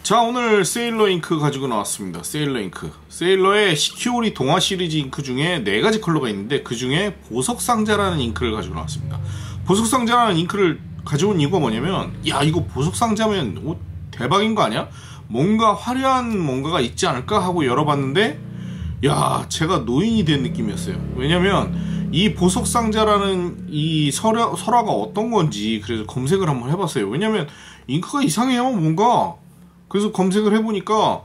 자, 오늘 세일러 잉크 가지고 나왔습니다. 세일러 잉크. 세일러의 시키오리 동화 시리즈 잉크 중에 4가지 컬러가 있는데 그 중에 보석상자라는 잉크를 가지고 나왔습니다. 보석상자라는 잉크를 가져온 이유가 뭐냐면, 야, 이거 보석상자면 대박인 거 아니야? 뭔가 화려한 뭔가가 있지 않을까 하고 열어봤는데, 야, 제가 노인이 된 느낌이었어요. 왜냐면 이 보석상자라는 이 설화가 어떤 건지 그래서 검색을 한번 해봤어요. 왜냐면 잉크가 이상해요, 뭔가. 그래서 검색을 해보니까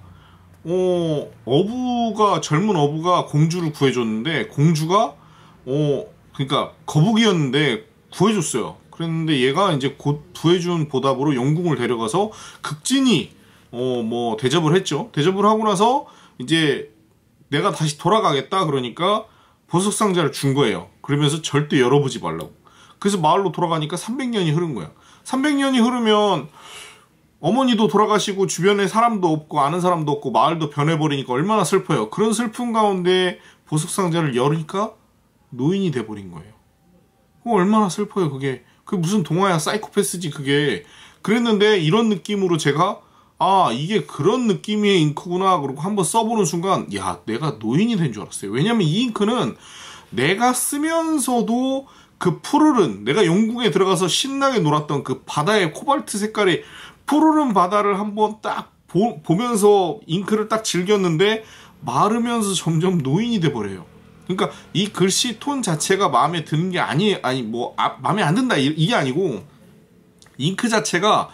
젊은 어부가 공주를 구해줬는데, 공주가 그러니까 거북이였는데 구해줬어요. 그랬는데 얘가 이제 곧 구해준 보답으로 영궁을 데려가서 극진히 대접을 했죠. 대접을 하고 나서 이제 내가 다시 돌아가겠다 그러니까 보석상자를 준 거예요. 그러면서 절대 열어보지 말라고. 그래서 마을로 돌아가니까 300년이 흐른 거야. 300년이 흐르면 어머니도 돌아가시고 주변에 사람도 없고 아는 사람도 없고 마을도 변해버리니까 얼마나 슬퍼요. 그런 슬픔 가운데 보석상자를 열으니까 노인이 돼버린 거예요. 얼마나 슬퍼요. 그게 무슨 동화야, 사이코패스지 그게. 그랬는데 이런 느낌으로 제가 이게 그런 느낌의 잉크구나 그러고 한번 써보는 순간, 야, 내가 노인이 된 줄 알았어요. 왜냐면 이 잉크는 내가 쓰면서도 그 푸르른, 내가 영국에 들어가서 신나게 놀았던 그 바다의 코발트 색깔의 푸르른 바다를 한번 딱 보면서 잉크를 딱 즐겼는데 마르면서 점점 노인이 돼버려요. 그러니까 이 글씨 톤 자체가 마음에 드는 게 마음에 안 든다 이게 아니고, 잉크 자체가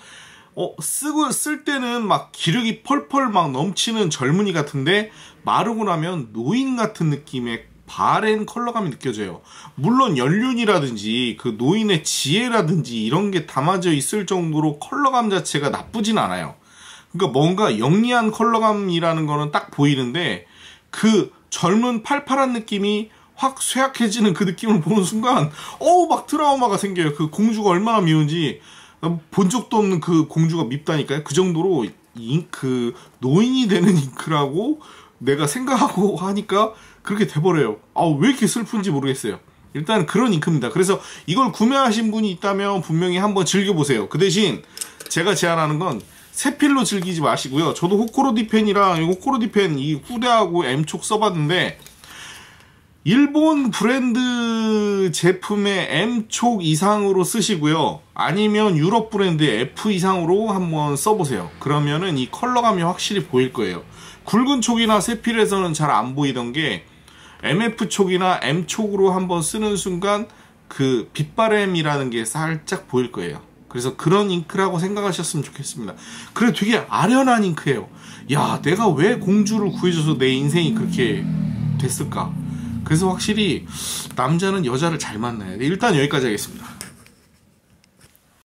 쓸 때는 막 기력이 펄펄 막 넘치는 젊은이 같은데 마르고 나면 노인 같은 느낌의 바랜 컬러감이 느껴져요. 물론 연륜이라든지 그 노인의 지혜라든지 이런 게 담아져 있을 정도로 컬러감 자체가 나쁘진 않아요. 그러니까 뭔가 영리한 컬러감이라는 거는 딱 보이는데, 그 젊은 팔팔한 느낌이 확 쇠약해지는 그 느낌을 보는 순간 막 트라우마가 생겨요. 그 공주가 얼마나 미운지 본 적도 없는 그 공주가 밉다니까요. 그 정도로 잉크, 노인이 되는 잉크라고 내가 생각하고 하니까 그렇게 돼버려요. 왜 이렇게 슬픈지 모르겠어요. 일단 그런 잉크입니다. 그래서 이걸 구매하신 분이 있다면 분명히 한번 즐겨보세요. 그 대신 제가 제안하는 건 세필로 즐기지 마시고요. 저도 호코로디펜이랑 호코로디펜 이 후대하고 M촉 써봤는데, 일본 브랜드 제품의 M촉 이상으로 쓰시고요. 아니면 유럽 브랜드의 F 이상으로 한번 써보세요. 그러면은 이 컬러감이 확실히 보일 거예요. 굵은 촉이나 세필에서는 잘 안 보이던 게 MF촉이나 M촉으로 한번 쓰는 순간 그 빛바램이라는 게 살짝 보일 거예요. 그래서 그런 잉크라고 생각하셨으면 좋겠습니다. 그래, 되게 아련한 잉크예요. 야, 내가 왜 공주를 구해줘서 내 인생이 그렇게 됐을까? 그래서 확실히 남자는 여자를 잘 만나야 돼. 일단 여기까지 하겠습니다.